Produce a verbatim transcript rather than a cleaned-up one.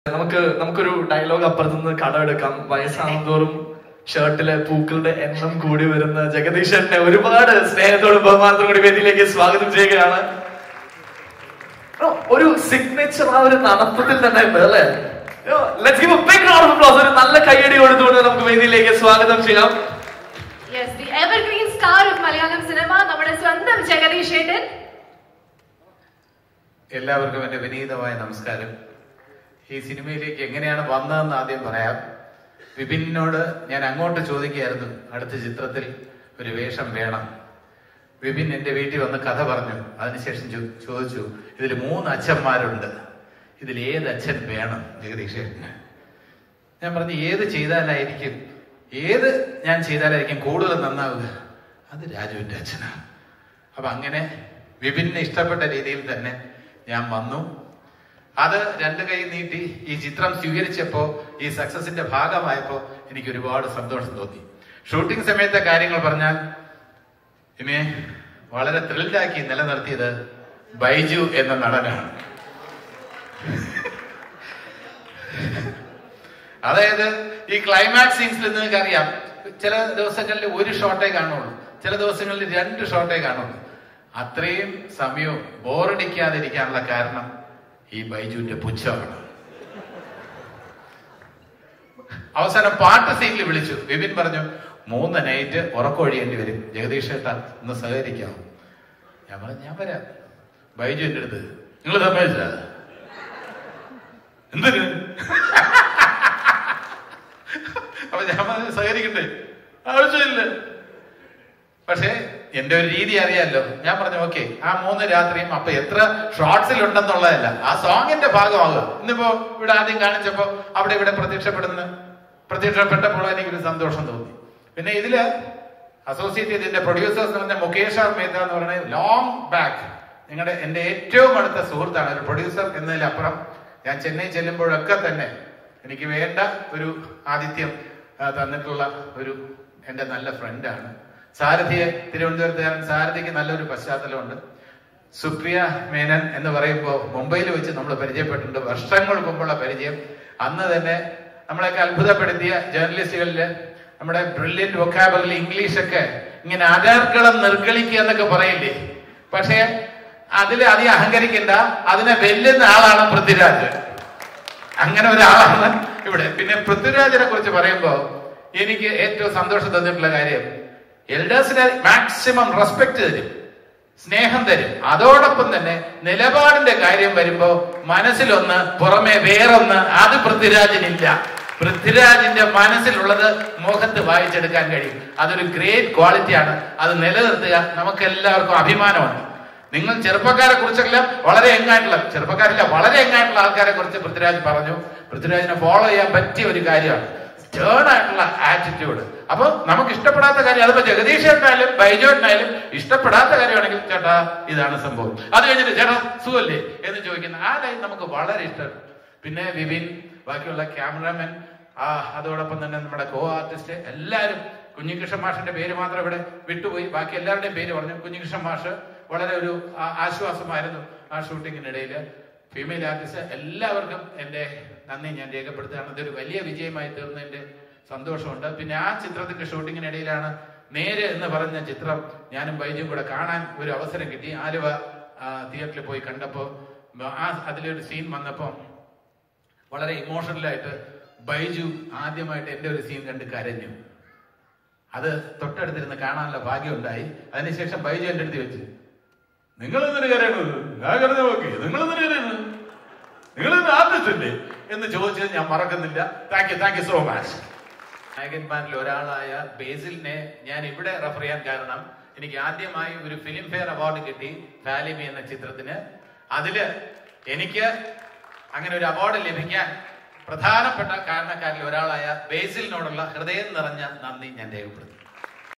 നമുക്ക് നമുക്കൊരു ഡയലോഗ് അപ്പുറത്തുനിന്ന് കടമെടുക്കാം. വയസ്സാകുന്തോറും ഷർട്ടിലെ പൂക്കളുടെ എണ്ണം കൂടി വരുന്ന ജഗദീശനെ ഒരുപാട് സ്നേഹത്തോടും ബഹുമാനത്തോടും കൂടി വേദിയിലേക്ക് സ്വാഗതം ചെയ്യുകയാണ്. ഒരു സിഗ്നേച്ചർ ആ ഒരു നടത്തത്തിൽ തന്നെ ഉണ്ട് അല്ലെ. Let's give a big round of applause. ഒരു നല്ല കയ്യടി കൊടുത്തുകൊണ്ട് നമുക്ക് വേദിയിലേക്ക് സ്വാഗതം ചെയ്യാം. Yes, the evergreen star of Malayalam cinema, നമ്മുടെ സ്വന്തം ജഗദീഷ് ഏട്ടൻ. എല്ലാവർക്കും എന്റെ വിനീതമായ നമസ്കാരം. ഈ സിനിമയിലേക്ക് എങ്ങനെയാണ് വന്നതെന്ന് ആദ്യം പറയാം. വിപിനോട് ഞാൻ അങ്ങോട്ട് ചോദിക്കുകയായിരുന്നു, അടുത്ത ചിത്രത്തിൽ ഒരു വേഷം വേണം. വിപിൻ എന്റെ വീട്ടിൽ വന്ന് കഥ പറഞ്ഞു. അതിനുശേഷം ചോദിച്ചു, ഇതിൽ മൂന്ന് അച്ഛന്മാരുണ്ട്, ഇതിൽ ഏത് അച്ഛൻ വേണം ജഗദീഷ്? ഞാൻ പറഞ്ഞു, ഏത് ചെയ്താലായിരിക്കും ഏത് ഞാൻ ചെയ്താലായിരിക്കും കൂടുതൽ നന്നാവുക? അത് രാജുവിന്റെ അച്ഛനാണ്. അപ്പൊ അങ്ങനെ വിപിനെ ഇഷ്ടപ്പെട്ട രീതിയിൽ തന്നെ ഞാൻ വന്നു. അത് രണ്ടു കൈ നീട്ടി ഈ ചിത്രം സ്വീകരിച്ചപ്പോ, ഈ സക്സസിന്റെ ഭാഗമായപ്പോ എനിക്ക് ഒരുപാട് സന്തോഷം തോന്നി. ഷൂട്ടിംഗ് സമയത്തെ കാര്യങ്ങൾ പറഞ്ഞാൽ ഇനി വളരെ ത്രില്ഡാക്കി നിലനിർത്തിയത് ബൈജു എന്ന നടനാണ്. അതായത് ഈ ക്ലൈമാക്സ് സീൻസിൽ നിങ്ങൾക്ക് അറിയാം, ചില ദിവസങ്ങളിൽ ഒരു ഷോട്ടേ കാണുള്ളൂ, ചില ദിവസങ്ങളിൽ രണ്ട് ഷോട്ടേ കാണുള്ളൂ. അത്രയും സമയവും ബോറടിക്കാതിരിക്കാനുള്ള കാരണം ഈ ബൈജുവിന്റെ പുച്ഛമാണ്. അവസാനം പാട്ട് സീനിൽ വിളിച്ചു. വിപിൻ പറഞ്ഞു, മൂന്ന് നൈറ്റ് ഉറക്കൊഴിയേണ്ടി വരും, ജഗദീഷ് ഏട്ടാ ഒന്ന് സഹകരിക്കാമോ? ഞാൻ പറഞ്ഞു, ഞാൻ വരാം. ബൈജു എന്റെ അടുത്ത്, നിങ്ങൾ സമ്മതിച്ച എന്തിന്? അപ്പൊ ഞാൻ പറഞ്ഞു, സഹകരിക്കണ്ടേ, ആവശ്യമില്ല. പക്ഷെ എന്റെ ഒരു രീതി അറിയാമല്ലോ. ഞാൻ പറഞ്ഞു, ഓക്കെ, ആ മൂന്ന് രാത്രിയും അപ്പൊ എത്ര ഷോർട്സിൽ ഉണ്ടെന്നുള്ളതല്ല, ആ സോങ്ങിന്റെ ഭാഗമാകുക. ഇന്നിപ്പോ ഇവിടെ ആദ്യം കാണിച്ചപ്പോ അവിടെ ഇവിടെ പ്രത്യക്ഷപ്പെടുന്ന പ്രത്യക്ഷപ്പെട്ടപ്പോൾ എനിക്കൊരു സന്തോഷം തോന്നി. പിന്നെ ഇതില് അസോസിയേറ്റ് ചെയ്തതിന്റെ പ്രൊഡ്യൂസേഴ്സ് എന്ന് പറഞ്ഞ മുകേഷ് ആർ മേത്ത എന്ന് പറഞ്ഞ ലോങ് ബാക്ക് നിങ്ങളുടെ എന്റെ ഏറ്റവും അടുത്ത സുഹൃത്താണ്. ഒരു പ്രൊഡ്യൂസർ എന്നതിലപ്പുറം ഞാൻ ചെന്നൈ ചെല്ലുമ്പോഴൊക്കെ തന്നെ എനിക്ക് വേണ്ട ഒരു ആതിഥ്യം തന്നിട്ടുള്ള ഒരു എന്റെ നല്ല ഫ്രണ്ടാണ്. സാരഥിയെ, തിരുവനന്തപുരത്തുകാരൻ സാരഥിക്ക് നല്ലൊരു പശ്ചാത്തലമുണ്ട്. സുപ്രിയ മേനൻ എന്ന് പറയുമ്പോൾ മുംബൈയിൽ വെച്ച് നമ്മൾ പരിചയപ്പെട്ടിട്ടുണ്ട്, വർഷങ്ങൾക്ക് മുമ്പുള്ള പരിചയം. അന്ന് തന്നെ നമ്മളെയൊക്കെ അത്ഭുതപ്പെടുത്തിയ ജേർണലിസ്റ്റുകളില് നമ്മുടെ ബ്രില്യന്റ് വൊക്കാബുലറി ഇംഗ്ലീഷൊക്കെ ഇങ്ങനെ അടർക്കളം നിർക്കളിക്കുക എന്നൊക്കെ പറയില്ലേ. പക്ഷെ അതിൽ അധികം അഹങ്കരിക്കണ്ട, അതിനെ വെല്ലുന്ന ആളാണ് പൃഥ്വിരാജ്. അങ്ങനെ ഒരാളാണ് ഇവിടെ. പിന്നെ പൃഥ്വിരാജിനെ കുറിച്ച് പറയുമ്പോ എനിക്ക് ഏറ്റവും സന്തോഷം തന്നിട്ടുള്ള കാര്യം, എൽഡേഴ്സിനെ മാക്സിമം റെസ്പെക്ട് തരും, സ്നേഹം തരും. അതോടൊപ്പം തന്നെ നിലപാടിന്റെ കാര്യം വരുമ്പോ മനസ്സിലൊന്ന് പുറമെ വേറൊന്ന്, അത് പൃഥ്വിരാജിനില്ല. പൃഥ്വിരാജിന്റെ മനസ്സിലുള്ളത് മുഖത്ത് വായിച്ചെടുക്കാൻ കഴിയും. അതൊരു ഗ്രേറ്റ് ക്വാളിറ്റിയാണ്. അത് നിലനിർത്തുക നമുക്ക് എല്ലാവർക്കും അഭിമാനമാണ്. നിങ്ങൾ ചെറുപ്പക്കാരെ കുറിച്ചെല്ലാം വളരെ യങ്ങായിട്ടുള്ള ചെറുപ്പക്കാരില്ല വളരെ യങ്ങായിട്ടുള്ള ആൾക്കാരെ കുറിച്ച് പൃഥ്വിരാജ് പറഞ്ഞു. പൃഥ്വിരാജിനെ ഫോളോ ചെയ്യാൻ പറ്റിയ ഒരു കാര്യമാണ് സ്റ്റേൺ ആയിട്ടുള്ള ആറ്റിറ്റ്യൂഡ്. അപ്പൊ നമുക്ക് ഇഷ്ടപ്പെടാത്ത കാര്യം, അതിപ്പോ ജഗദീഷ് ഏട്ടനായാലും ബൈജു ഏട്ടനായാലും ഇഷ്ടപ്പെടാത്ത കാര്യമാണെങ്കിൽ, ചേട്ടാ ഇതാണ് സംഭവം, അത് കഴിഞ്ഞിട്ട് ചേട്ടാ സുഖല്ലേ എന്ന് ചോദിക്കുന്ന ആ ലൈൻ നമുക്ക് വളരെ ഇഷ്ടമാണ്. പിന്നെ വിപിൻ, ബാക്കിയുള്ള ക്യാമറാമാൻ, ആ അതോടൊപ്പം തന്നെ നമ്മുടെ കോ ആർട്ടിസ്റ്റ് എല്ലാവരും. കുഞ്ഞികൃഷ്ണൻ മാഷിന്റെ പേര് മാത്രം ഇവിടെ വിട്ടുപോയി, ബാക്കി എല്ലാവരുടെയും പേര് പറഞ്ഞു. കുഞ്ഞികൃഷ്ണൻ മാഷ് വളരെ ഒരു ആശ്വാസമായിരുന്നു ആ ഷൂട്ടിങ്ങിനിടയിൽ. ഫീമെയിൽ ആർട്ടിസ്റ്റ് എല്ലാവർക്കും എന്റെ നന്ദി ഞാൻ രേഖപ്പെടുത്തുകയാണ്. ഇതൊരു വലിയ വിജയമായി തീർന്നതിന്റെ സന്തോഷമുണ്ട്. പിന്നെ ആ ചിത്രത്തിന്റെ ഷൂട്ടിങ്ങിനിടയിലാണ് നേര് എന്ന് പറഞ്ഞ ചിത്രം ഞാനും ബൈജും കൂടെ കാണാൻ ഒരു അവസരം കിട്ടി. ആലുവ തിയേറ്ററിൽ പോയി കണ്ടപ്പോ ആ അതിലൊരു സീൻ വന്നപ്പോ വളരെ ഇമോഷണലായിട്ട് ബൈജു ആദ്യമായിട്ട് എന്റെ ഒരു സീൻ കണ്ട് കരഞ്ഞു. അത് തൊട്ടടുത്തിരുന്ന് കാണാനുള്ള ഭാഗ്യം ഉണ്ടായി. അതിനുശേഷം ബൈജു എന്റെ അടുത്ത് വെച്ച്, നിങ്ങൾ എന്തിനു കരയണത്? ഞാൻ കരഞ്ഞു നോക്കി, നിങ്ങൾ എന്തിനു കരയുന്നത്? നിങ്ങൾ ആർട്ടിസ്റ്റല്ലേ എന്ന് ചോദിച്ചത് ഞാൻ മറക്കുന്നില്ല. Thank you, thank you so much. നായകന്മാരിൽ ഒരാളായ ബേസിലിനെ ഞാൻ ഇവിടെ റെഫർ ചെയ്യാൻ കാരണം, എനിക്ക് ആദ്യമായി ഒരു ഫിലിം ഫെയർ അവാർഡ് കിട്ടി ഫാലിമി എന്ന ചിത്രത്തിന്. അതില് എനിക്ക് അങ്ങനെ ഒരു അവാർഡ് ലഭിക്കാൻ പ്രധാനപ്പെട്ട കാരണക്കാരിൽ ഒരാളായ ബേസിലിനോടുള്ള ഹൃദയം നിറഞ്ഞ നന്ദി ഞാൻ രേഖപ്പെടുത്തുന്നു.